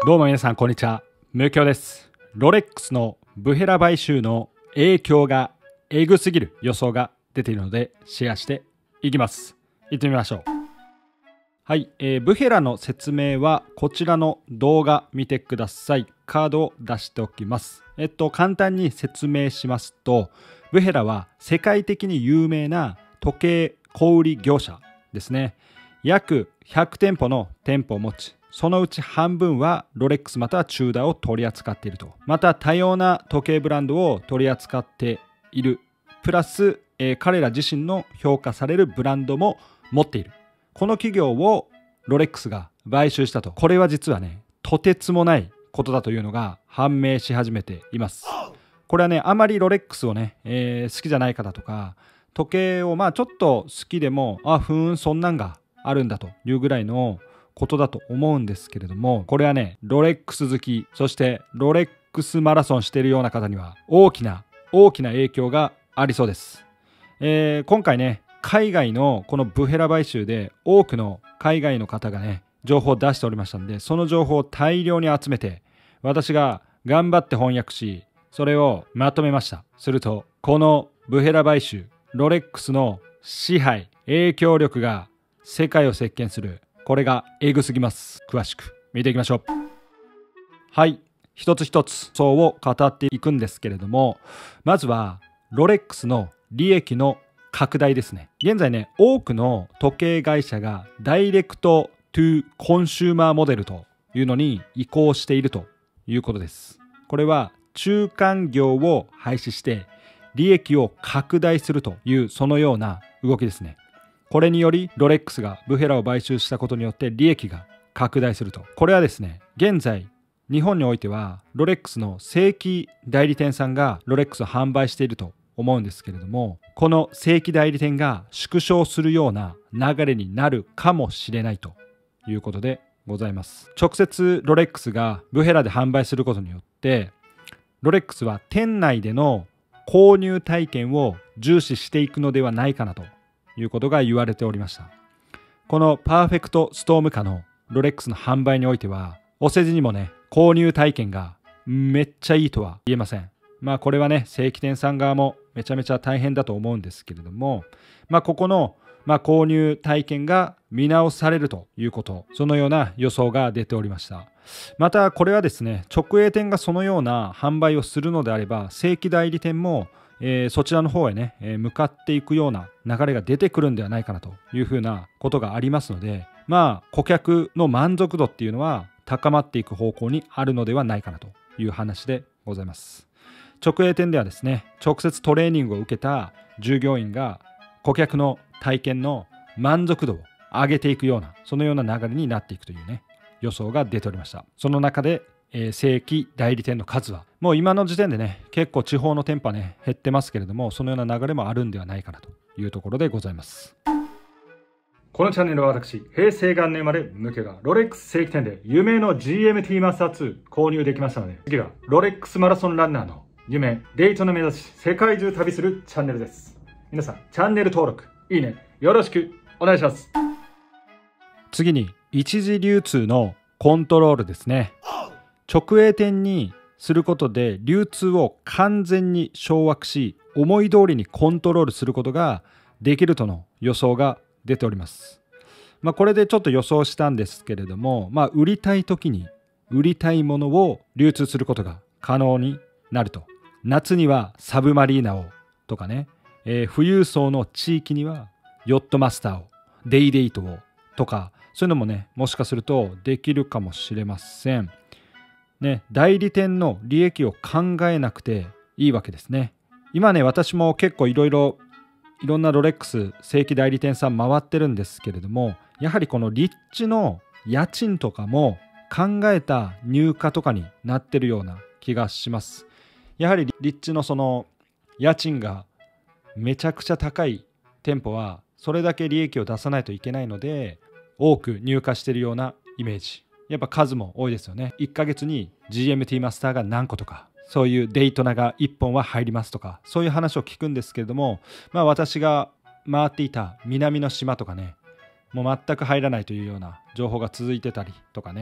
どうも皆さんこんにちは、ムキョです。ロレックスのブヘラ買収の影響がエグすぎる予想が出ているのでシェアしていきます。行ってみましょう。はい、ブヘラの説明はこちらの動画見てください。カードを出しておきます。簡単に説明しますと、ブヘラは世界的に有名な時計小売業者ですね。約100店舗の店舗を持ち、そのうち半分はロレックスまたはチューダーを取り扱っていると。また多様な時計ブランドを取り扱っている。プラス、彼ら自身の評価されるブランドも持っている。この企業をロレックスが買収したと。これは実はね、とてつもないことだというのが判明し始めています。これはね、あまりロレックスをね、好きじゃない方とか、時計をちょっと好きでも、そんなんがあるんだというぐらいのことだと思うんですけれども、これはね、ロレックス好き、そしてロレックスマラソンしているような方には大きな影響がありそうです。今回ね、海外のこのブヘラ買収で多くの海外の方がね、情報を出しておりましたので、その情報を大量に集めて、私が頑張って翻訳し、それをまとめました。すると、このブヘラ買収、ロレックスの支配、影響力が世界を席巻する。これがエグすぎます。詳しく見ていきましょう。はい、一つ一つそうを語っていくんですけれども、まずはロレックスの利益の拡大ですね。現在ね、多くの時計会社がダイレクトトゥコンシューマーモデルというのに移行しているということです。これは中間業を廃止して利益を拡大するというそのような動きですね。これによりロレックスがブヘラを買収したことによって利益が拡大すると。これはですね、現在日本においてはロレックスの正規代理店さんがロレックスを販売していると思うんですけれども、この正規代理店が縮小するような流れになるかもしれないということでございます。直接ロレックスがブヘラで販売することによってロレックスは店内での購入体験を重視していくのではないかなということが言われておりました。このパーフェクトストーム下のロレックスの販売においては、お世辞にもね、購入体験がめっちゃいいとは言えません。これはね、正規店さん側もめちゃめちゃ大変だと思うんですけれども、ここの購入体験が見直されるということ、そのような予想が出ておりました。またこれはですね、直営店がそのような販売をするのであれば、正規代理店もそちらの方へね、向かっていくような流れが出てくるんではないかなというふうなことがありますので、顧客の満足度っていうのは高まっていく方向にあるのではないかなという話でございます。直営店ではですね、直接トレーニングを受けた従業員が顧客の体験の満足度を上げていくような、そのような流れになっていくというね、予想が出ておりました。その中で正規代理店の数はもう今の時点でね、結構地方の店舗はね減ってますけれども、そのような流れもあるんではないかなというところでございます。このチャンネルは私、平成元年生まれムケがロレックス正規店で夢の GMT マスター2購入できましたので、次はロレックスマラソンランナーの夢デイトナ目指し世界中旅するチャンネルです。皆さんチャンネル登録いいねよろしくお願いします。次に一時流通のコントロールですね。直営店にすることで流通を完全に掌握し、思い通りにコントロールすることができるとの予想が出ております。これでちょっと予想したんですけれども、売りたい時に売りたいものを流通することが可能になると。夏にはサブマリーナをとかね、富裕層の地域にはヨットマスターを、デイデイトをとか、そういうのもね、もしかするとできるかもしれません。代理店の利益を考えなくていいわけですね。今ね、私も結構いろんなロレックス正規代理店さん回ってるんですけれども、やはりこの立地の家賃とかも考えた入荷とかになってるような気がします。やはり立地のその家賃がめちゃくちゃ高い店舗はそれだけ利益を出さないといけないので、多く入荷してるようなイメージ。やっぱ数も多いですよね。1ヶ月に GMT マスターが何個とか、そういうデイトナが1本は入りますとか、そういう話を聞くんですけれども、私が回っていた南の島とかね、もう全く入らないというような情報が続いてたりとかね、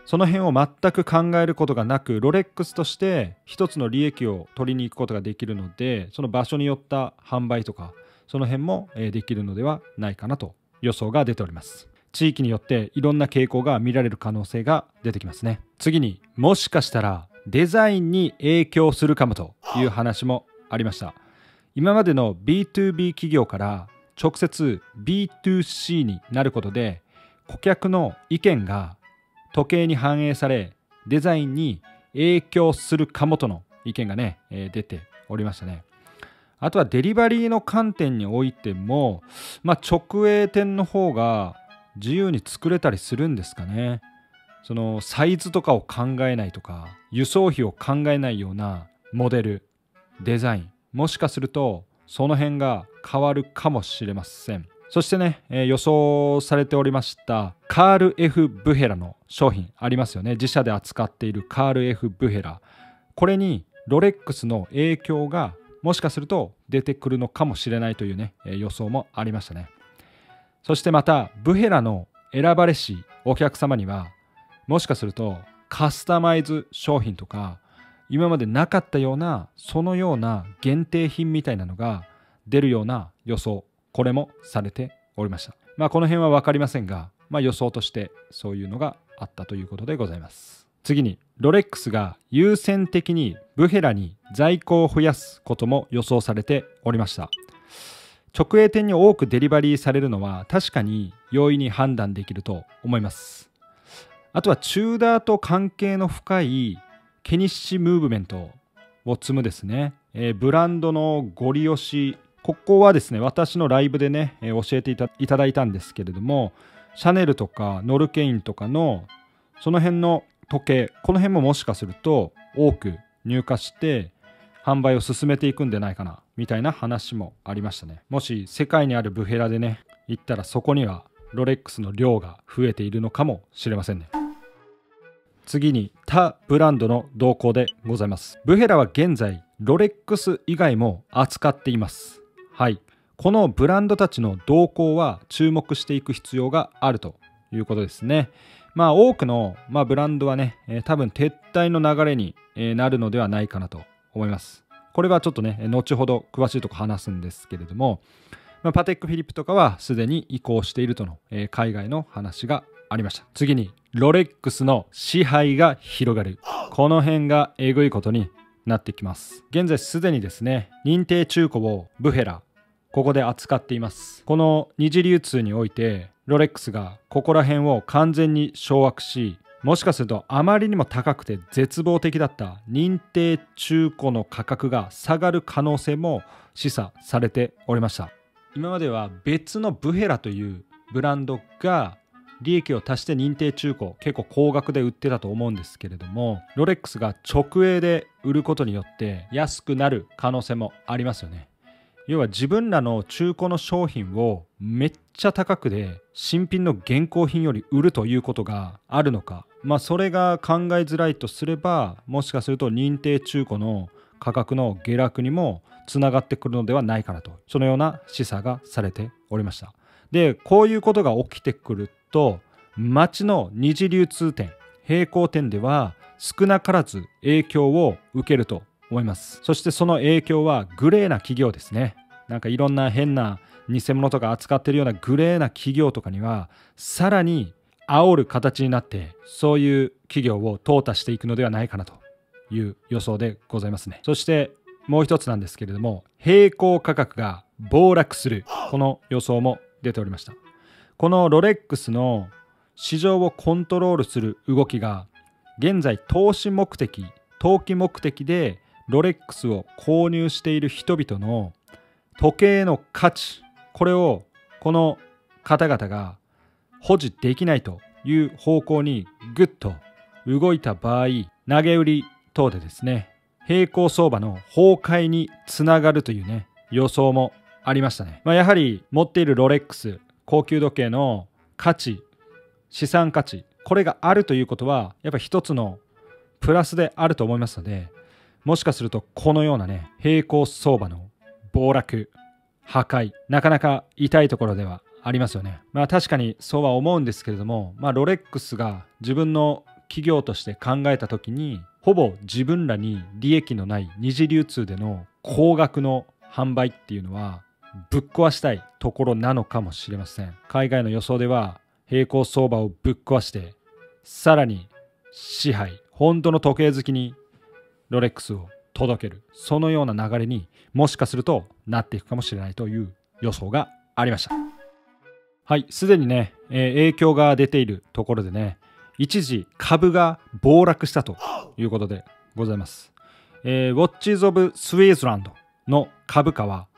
その辺を全く考えることがなく、ロレックスとして一つの利益を取りに行くことができるので、その場所によった販売とかその辺もできるのではないかなと予想が出ております。地域によっていろんな傾向が見られる可能性が出てきますね。次に、もしかしたらデザインに影響するかもという話もありました。今までの B2B 企業から直接 B2C になることで、顧客の意見が時計に反映され、デザインに影響するかもとの意見がね、出ておりましたね。あとはデリバリーの観点においても、直営店の方が自由に作れたりするんですかね。そのサイズとかを考えないとか、輸送費を考えないようなモデル、デザイン、もしかするとその辺が変わるかもしれません。そしてね、予想されておりましたカール F ブヘラの商品ありますよね。自社で扱っているカール F ブヘラ、これにロレックスの影響がもしかすると出てくるのかもしれないというね、予想もありましたね。そしてまたブヘラの選ばれしお客様には、もしかするとカスタマイズ商品とか、今までなかったようなそのような限定品みたいなのが出るような予想、これもされておりました。この辺は分かりませんが、予想としてそういうのがあったということでございます。次に、ロレックスが優先的にブヘラに在庫を増やすことも予想されておりました。直営店に多くデリバリーされるのは確かに容易に判断できると思います。あとはチューダーと関係の深いケニッシムーブメントを積むですね、ブランドのゴリ押し、ここはですね、私のライブでね、教えていただいたんですけれども、シャネルとかノルケインとかのその辺の時計、この辺ももしかすると多く入荷して販売を進めていくんじゃないかなみたいな話もありましたね。もし世界にあるブヘラでね行ったら、そこにはロレックスの量が増えているのかもしれませんね。次に他ブランドの動向でございます。ブヘラは現在ロレックス以外も扱っています。はい、このブランドたちの動向は注目していく必要があるということですね。多くの、ブランドはね、多分撤退の流れになるのではないかなと思います。これはちょっとね、後ほど詳しいところ話すんですけれども、パテックフィリップとかはすでに移行しているとの、海外の話がありました。次に、ロレックスの支配が広がる。この辺がえぐいことになってきます。現在すでにですね、認定中古をブヘラ、ここで扱っています。この二次流通においてロレックスがここら辺を完全に掌握し、もしかするとあまりにも高くて絶望的だった認定中古の価格が下がる可能性も示唆されておりました。今までは別のブヘラというブランドが利益を足して認定中古結構高額で売ってたと思うんですけれども、ロレックスが直営で売ることによって安くなる可能性もありますよね。要は自分らの中古の商品をめっちゃ高くで新品の現行品より売るということがあるのか、それが考えづらいとすれば、もしかすると認定中古の価格の下落にもつながってくるのではないかなと、そのような示唆がされておりました。で、こういうことが起きてくると、街の二次流通店、並行店では少なからず影響を受けると思います。そしてその影響はグレーな企業ですね。なんかいろんな変な偽物とか扱っているようなグレーな企業とかにはさらに煽る形になって、そういう企業を淘汰していくのではないかなという予想でございますね。そしてもう一つなんですけれども、並行価格が暴落する、この予想も出ておりました。このロレックスの市場をコントロールする動きが現在投機目的でロレックスを購入している人々の時計の価値、これをこの方々が保持できないという方向にぐっと動いた場合、投げ売り等でですね、並行相場の崩壊につながるというね、予想もありましたね。やはり持っているロレックス、高級時計の価値、資産価値、これがあるということはやっぱ一つのプラスであると思いますので、もしかするとこのようなね、並行相場の暴落、破壊、なかなか痛いところではありますよね。確かにそうは思うんですけれども、ロレックスが自分の企業として考えた時にほぼ自分らに利益のない二次流通での高額の販売っていうのはぶっ壊したいところなのかもしれません。海外の予想では並行相場をぶっ壊してさらに支配、本当の時計好きにロレックスを届ける、そのような流れにもしかするとなっていくかもしれないという予想がありました。はい、すでにね、影響が出ているところでね、一時株が暴落したということでございます。ウォッチーズ・オブ・スウェーズランドの株価は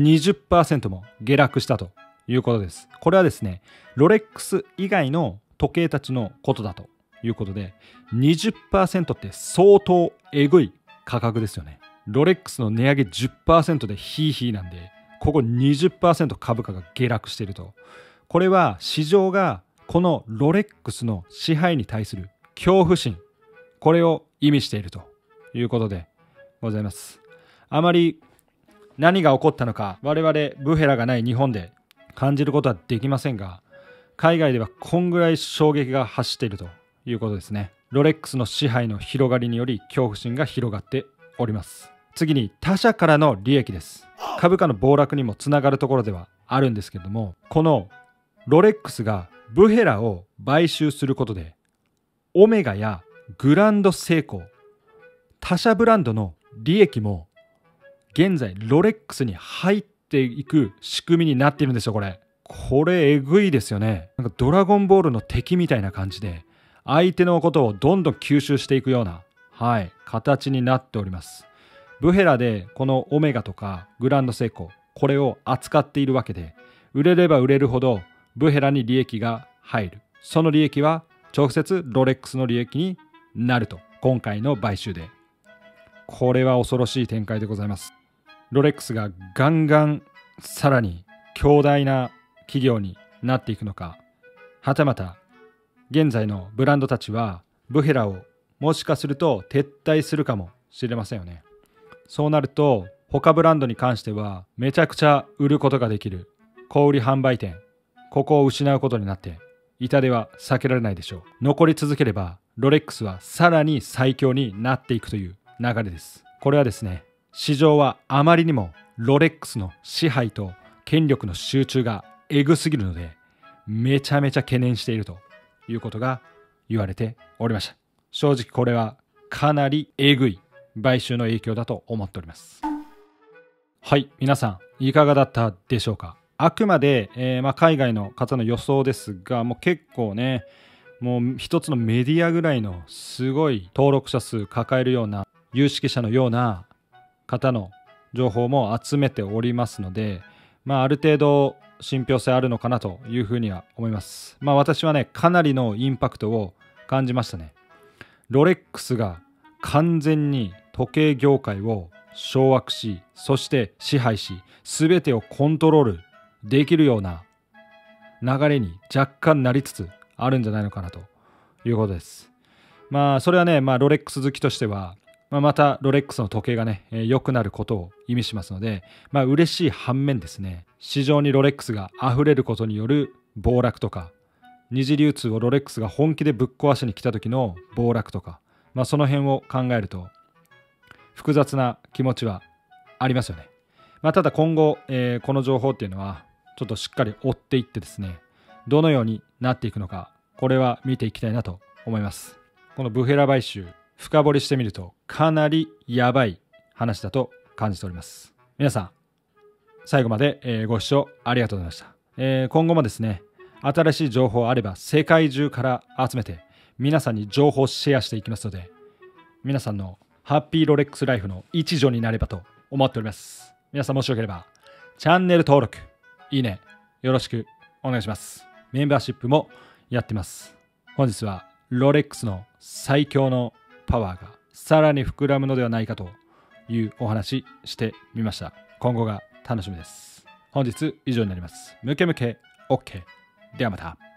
20% も下落したということです。これはですね、ロレックス以外の時計たちのことだということで、20% って相当えぐい価格ですよね。ロレックスの値上げ 10% でヒーヒーなんで、ここ 20% 株価が下落していると。これは市場がこのロレックスの支配に対する恐怖心、これを意味しているということでございます。あまり何が起こったのか我々ブヘラがない日本で感じることはできませんが、海外ではこんぐらい衝撃が走っているということですね。ロレックスの支配の広がりにより恐怖心が広がっております。次に他社からの利益です。株価の暴落にもつながるところではあるんですけれども、このロレックスがブヘラを買収することでオメガやグランドセイコー、他社ブランドの利益も現在ロレックスに入っていく仕組みになっているんですよ。これえぐいですよね。なんかドラゴンボールの敵みたいな感じで相手のことをどんどん吸収していくような、形になっております。ブヘラでこのオメガとかグランドセイコー、これを扱っているわけで、売れれば売れるほどブヘラに利益が入る。その利益は直接ロレックスの利益になると。今回の買収でこれは恐ろしい展開でございます。ロレックスがガンガンさらに強大な企業になっていくのか、はたまた現在のブランドたちはブヘラをもしかすると撤退するかもしれませんよね。そうなると他ブランドに関してはめちゃくちゃ売ることができる小売販売店、ここを失うことになって痛手は避けられないでしょう。残り続ければロレックスはさらに最強になっていくという流れです。これはですね、市場はあまりにもロレックスの支配と権力の集中がエグすぎるのでめちゃめちゃ懸念しているということが言われておりました。正直これはかなりえぐい買収の影響だと思っております。はい、皆さんいかがだったでしょうか。あくまで、海外の方の予想ですが、もう結構ね、もう一つのメディアぐらいのすごい登録者数抱えるような有識者のような方の情報も集めておりますので、ある程度信憑性あるのかなというふうには思います。私はね、かなりのインパクトを感じましたね。ロレックスが完全に時計業界を掌握し、そして支配し、全てをコントロールできるような流れに若干なりつつあるんじゃないのかなということです。それはね、ロレックス好きとしては、またロレックスの時計がね、良くなることを意味しますので、嬉しい反面ですね、市場にロレックスが溢れることによる暴落とか、二次流通をロレックスが本気でぶっ壊しに来た時の暴落とか、その辺を考えると複雑な気持ちはありますよね。ただ今後、この情報っていうのはちょっとしっかり追っていってですね、どのようになっていくのか、これは見ていきたいなと思います。このブヘラ買収深掘りしてみるとかなりやばい話だと感じております。皆さん最後まで、ご視聴ありがとうございました。今後もですね、新しい情報あれば世界中から集めて皆さんに情報をシェアしていきますので、皆さんのハッピーロレックスライフの一助になればと思っております。皆さんもしよければチャンネル登録、いいねよろしくお願いします。メンバーシップもやってます。本日はロレックスの最強のパワーがさらに膨らむのではないかというお話してみました。今後が楽しみです。本日以上になります。ムケムケ OK。ではまた。